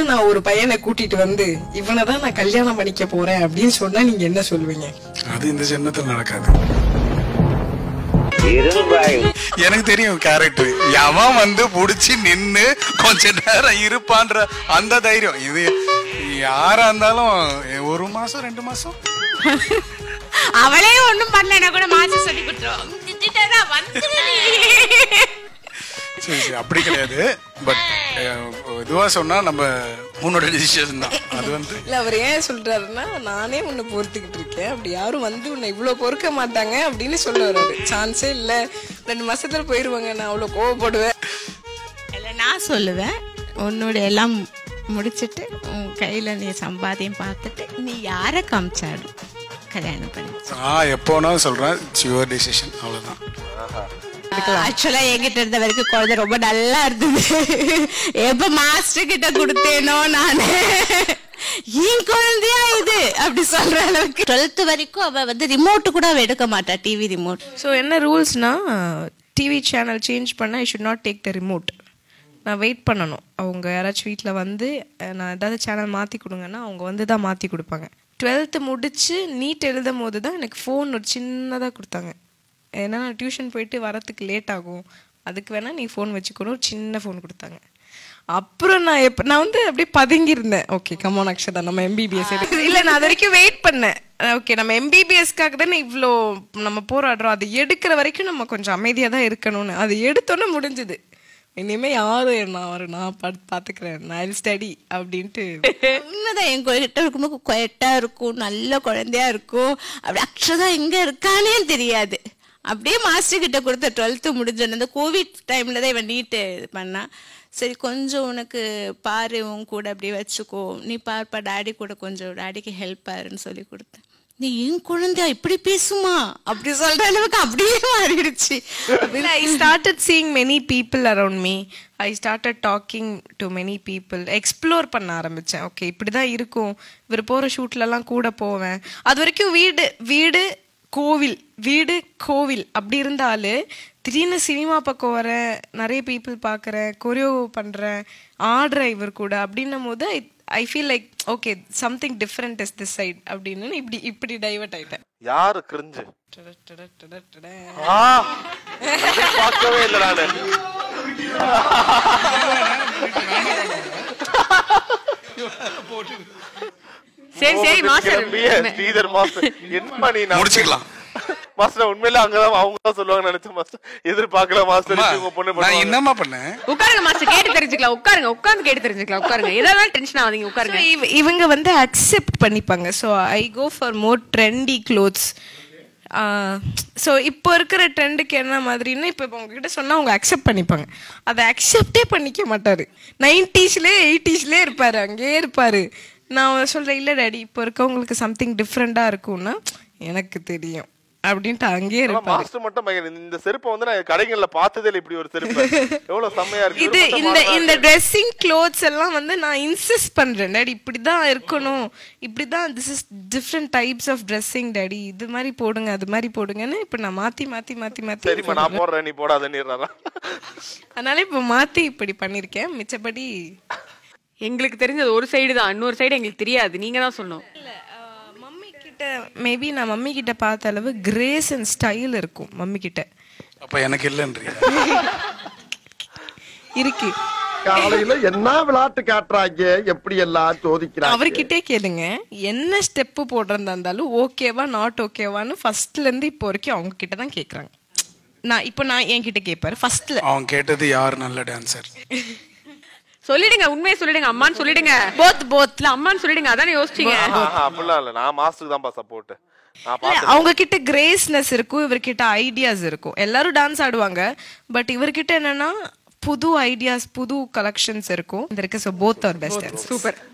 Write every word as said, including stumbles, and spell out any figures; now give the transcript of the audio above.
திடீர்னு நான் ஒரு பையனை கூட்டிட்டு வந்து இவனை தான் நான் கல்யாணம் பண்ணிக்க போறேன் அப்படின்னு சொன்னா நீங்க என்ன சொல்லுவீங்க? அது இந்த ஜென்மத்தில் நடக்காது. எனக்கு தெரியும் கேரக்டர். எவன் வந்து புடிச்சு நின்னு கொஞ்ச நேரம் இருப்பான்ற அந்த தைரியம். இது யாரா இருந்தாலும் ஒரு மாசம் ரெண்டு மாசம் அவளே ஒண்ணும் பண்ணலன்னா கூட மாசம் சொல்லி கொடுத்துருவோம். சரி சரி அப்படி கிடையாது. பட் இதுவா சொன்னா நம்ம உன்னோட டிசிஷன் தான். அது வந்து இல்ல அவர் ஏன் சொல்றாருன்னா நானே உன்னை பொறுத்துக்கிட்டு இருக்கேன், அப்படி யாரும் வந்து உன்னை இவ்வளவு பொறுக்க மாட்டாங்க அப்படின்னு சொல்ல வர்றாரு. சான்ஸே இல்ல, ரெண்டு மாசத்துல போயிருவாங்க, நான் அவ்வளவு கோவப்படுவேன். இல்ல நான் சொல்லுவேன், உன்னோட எல்லாம் முடிச்சிட்டு உன் கையில நீ சம்பாதியம் பார்த்துட்டு நீ யார காமிச்சாடு கல்யாணம் பண்ணி. நான் எப்போனாலும் சொல்றேன், இட்ஸ் யுவர் டிசிஷன், அவ்வளவுதான். ஆக்சுவலா என்கிட்ட இருந்த வரைக்கும் குழந்தை ரொம்ப நல்லா இருந்தது. எப்ப மாஸ்டர் கிட்ட கொடுத்தேனோ நானு ஏன் குழந்தையா இது அப்படி சொல்ற அளவுக்கு. டுவெல்த் வரைக்கும் அவ வந்து ரிமோட் கூட எடுக்க மாட்டா, டிவி ரிமோட். ஸோ என்ன ரூல்ஸ்னா, டிவி சேனல் சேஞ்ச் பண்ண I should not take the remote. நான் வெயிட் பண்ணணும். அவங்க யாராச்சும் வீட்டில் வந்து நான் ஏதாவது சேனல் மாற்றி கொடுங்கன்னா அவங்க வந்து தான் மாற்றி கொடுப்பாங்க. டுவெல்த்து முடிச்சு நீட் எழுதும் போது தான் எனக்கு ஃபோன் ஒரு சின்னதாக கொடுத்தாங்க. ஏன்னா நான் டியூஷன் போயிட்டு வரத்துக்கு லேட் ஆகும், அதுக்கு வேணால் நீ ஃபோன் வச்சுக்கணும், ஒரு சின்ன ஃபோன் கொடுத்தாங்க. அப்புறம் நான் எப்போ நான் வந்து அப்படியே பதுங்கியிருந்தேன். ஓகே கமான் அக்ஷதா நம்ம எம்பிபிஎஸ் எடுத்து இல்லை, நான் அது வரைக்கும் வெயிட் பண்ணேன். ஓகே நம்ம எம்பிபிஎஸ்க்காக தானே இவ்வளோ நம்ம போராடுறோம், அது எடுக்கிற வரைக்கும் நம்ம கொஞ்சம் அமைதியாக தான் இருக்கணும்னு. அது எடுத்தோன்னே முடிஞ்சுது. இனிமேல் யாரும் என்ன வரும், நான் பார்த்து பார்த்துக்கிறேன், நான் ஸ்டடி அப்படின்ட்டு. உண்மைதான், என் கிட்ட இருக்கும்போது கொயட்டா இருக்கும், நல்ல குழந்தையா இருக்கும். அப்படி அக்ஷதா எங்க இருக்கானே தெரியாது. அப்படியே மாஸ்டர் கிட்ட கொடுத்த டுவெல்த்து முடிஞ்சோன்னு அந்த கோவிட் டைம்ல தான் இவன் நீட்டு பண்ணா. சரி கொஞ்சம் உனக்கு பாரு, உன் கூட அப்படியே வச்சுக்கோ, நீ பார்ப்பா டாடி கூட கொஞ்சம் டாடிக்கு ஹெல்ப் பாருன்னு சொல்லி கொடுத்தேன். நீ என் குழந்தையா இப்படி பேசுமா அப்படி சொல்ற அளவுக்கு அப்படியே மாறிடுச்சு. I started seeing many people around me. I started talking to many people. Explore பண்ண ஆரம்பித்தேன். ஓகே இப்படி தான் இருக்கும், இவர் போகிற ஷூட்லலாம் கூட போவேன். அது வரைக்கும் வீடு வீடு கோவில் வீடு கோவில் அப்படி இருந்தாலும் திடீர்னு சினிமா பக்கம் வரேன், நிறைய பீப்புள் பார்க்குறேன், கொரியோ பண்ணுறேன், ஆடுறேன் இவர் கூட. அப்படின்னும் போது I feel like okay something different is this side அப்படின்னு இப்படி இப்படி டைவர்ட் ஆயிட்டேன். யாரு கிரிஞ்சு பார்க்கவே இல்லை நானு. சரி சரி மாஸ்டர் ஸ்ரீதர் மாஸ்டர் என்ன நீ முடிச்சுக்கலாம் மாஸ்டர். உண்மையில அங்கதான் அவங்க தான் சொல்லுவாங்க நினைச்சேன் மாஸ்டர். எதிர்பார்க்கல மாஸ்டர். உங்க பொண்ணு நான் என்னமா பண்ணேன்? உட்காருங்க மாஸ்டர், கேட்டு தெரிஞ்சுக்கலாம். உட்காருங்க, உட்கார்ந்து கேட்டு தெரிஞ்சுக்கலாம். உட்காருங்க, ஏதாவது டென்ஷன் ஆகாதீங்க, உட்காருங்க. இவங்க வந்து அக்செப்ட் பண்ணிப்பாங்க. So I go for more trendy clothes. So இப்போ இருக்கிற ட்ரெண்டுக்கு என்ன மாதிரின்னா, இப்போ இப்போ உங்ககிட்ட சொன்னால் அவங்க அக்செப்ட் பண்ணிப்பாங்க. அதை அக்செப்டே பண்ணிக்க மாட்டார். நைன்டிஸ்லேயே எயிட்டிஸ்லேயே இருப்பார், அங்கேயே இருப்பார். நான் சொல்கிறேன் இல்லை டாடி இப்போ இருக்கவங்களுக்கு சம்திங் டிஃப்ரெண்ட்டாக இருக்கும்னா எனக்கு தெரியும் அப்படின்ட்டு அங்கேயே இருப்பாரு. மாஸ்டர் மட்டும் இந்த செருப்பை வந்து நான் கடைகள்ல பார்த்ததே இல்லை. இப்படி ஒரு செருப்பு எவ்வளவு செம்மையா இருக்கு. இது இந்த இந்த ட்ரெஸ்ஸிங் க்ளோத்ஸ் எல்லாம் வந்து நான் இன்சிஸ்ட் பண்றேன், டாடி இப்படிதான் இருக்கணும், இப்படிதான் this is different types of dressing daddy, இது மாதிரி போடுங்க அது மாதிரி போடுங்கன்னு இப்ப நான் மாத்தி மாத்தி மாத்தி மாத்தி சரிம்மா நான் போடுறேன் நீ போடாதேன்னுறாரா. அதனால இப்ப மாத்தி இப்படி பண்ணிருக்கேன். மிச்சபடி எங்களுக்கு தெரிஞ்சது ஒரு சைடு தான், இன்னொரு சைடு எங்களுக்கு தெரியாது, நீங்க தான் சொல்லணும். மேபி நான் மம்மி கிட்ட பார்த்த அளவு கிரேஸ் அண்ட் ஸ்டைல் இருக்கும் மம்மி கிட்ட. அப்ப எனக்கு இல்லன்றீங்க? இருக்கு. காலையில என்ன விளையாட்டு காட்டுறாங்க, எப்படி எல்லாம் சோதிக்கிறாங்க. அவர்கிட்டே கேளுங்க, என்ன ஸ்டெப் போடுறதா இருந்தாலும் ஓகேவா நாட் ஓகேவான்னு ஃபர்ஸ்ட்ல இருந்து இப்போ வரைக்கும் அவங்க கிட்ட தான் கேக்குறாங்க. நான் இப்போ நான் என்கிட்ட கேட்பாரு ஃபர்ஸ்ட்ல. அவங்க கேட்டது யார் நல்ல டான்சர் சொல்லிடுங்க, உண்மையை சொல்லிடுங்க, அம்மான்னு சொல்லிடுங்க. போத் போத்ல அம்மான்னு சொல்லிடுங்க, அதானே யோசிச்சீங்க. அப்படிலாம் இல்ல, நான் மாஸ்டருக்கு தான் சப்போர்ட். அவங்க கிட்ட கிரேஸ்னஸ் இருக்கும், இவர்கிட்ட ஐடியாஸ் இருக்கும். எல்லாரும் டான்ஸ் ஆடுவாங்க, பட் இவர்கிட்ட என்னன்னா புது ஐடியாஸ் புது கலெக்ஷன்ஸ் இருக்கும். Both are best. சூப்பர்.